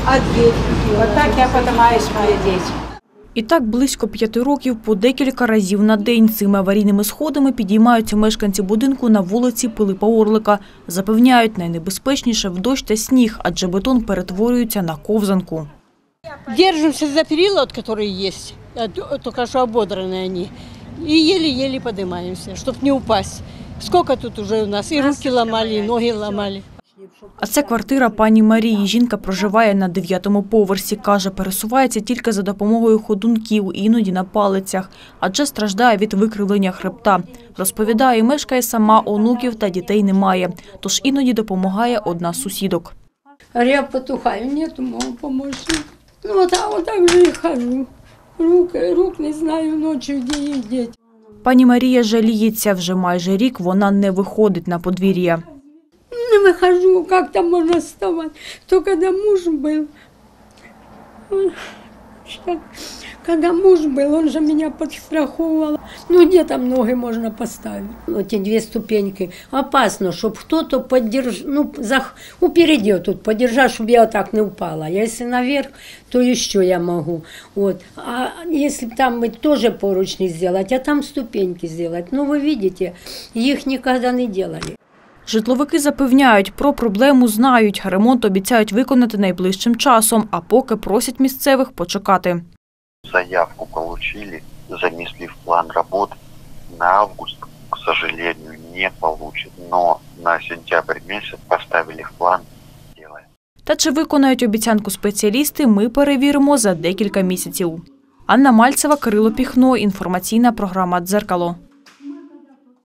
а дверь. Вот так я поднимаюсь, мои дети. І так близько 5 років по декілька разів на день цими аварійними сходами підіймаються мешканці будинку на вулиці Пилипа Орлика. Запевняють, найнебезпечніше в дощ та сніг, адже бетон перетворюється на ковзанку. Держимся за перила, которые есть, только что ободранные они, и еле-еле поднимаемся, чтобы не упасть. Сколько тут уже у нас, и руки ломали, и ноги ломали. А це квартира пані Марії. Жінка проживає на 9-му поверсі. Каже, пересувається тільки за допомогою ходунків, іноді на палицях, адже страждає від викривлення хребта. Розповідає, мешкає сама, онуків та дітей немає, тож іноді допомагає одна з сусідок. Я потухаю, нету мого помощника. Ну, вот так же и хожу. Рук не знаю ночью, где их деть. Пані Марія жаліється, вже майже рік вона не виходить на подвір'я. Не выхожу, как там можно вставать. То когда муж был, он же меня подстраховывал. Ну, где там ноги можно поставить? Эти 2 ступеньки. Опасно, чтобы кто-то поддержал, упереди тут подержал, чтобы я вот так не упала. А если наверх, то еще я могу. Вот. А если там мы тоже поручни сделать, а там ступеньки сделать. Ну, вы видите, их никогда не делали. Житловики запевняють, про проблему знають, ремонт обіцяють виконати найближчим часом, а поки просять місцевих почекати. Заявку получили, занесли в план работ. На август, к сожалению, не получат, но на сентябрь месяц поставили в план. Делаем. Та чи виконають обіцянку спеціалісти, ми перевіримо за декілька місяців. Анна Мальцева, Кирило Піхно, інформаційна програма «Дзеркало».